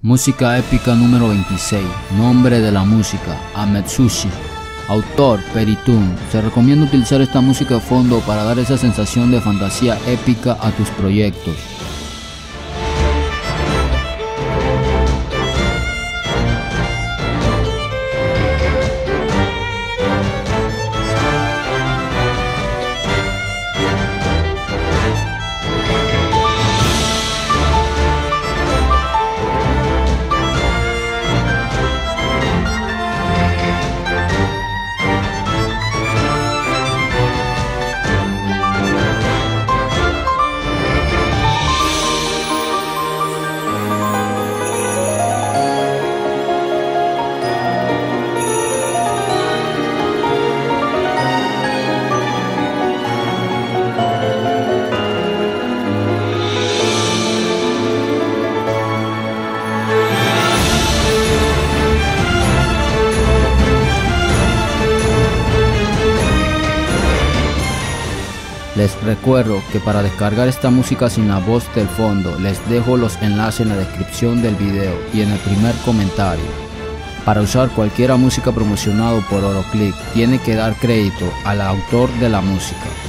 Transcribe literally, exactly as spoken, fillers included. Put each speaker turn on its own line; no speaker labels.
Música épica número veintiséis. Nombre de la música: Ametsushi. Autor: Peritune. Se recomienda utilizar esta música de fondo para dar esa sensación de fantasía épica a tus proyectos. Les recuerdo que para descargar esta música sin la voz del fondo, les dejo los enlaces en la descripción del video y en el primer comentario. Para usar cualquier música promocionado por Oroclick, tiene que dar crédito al autor de la música.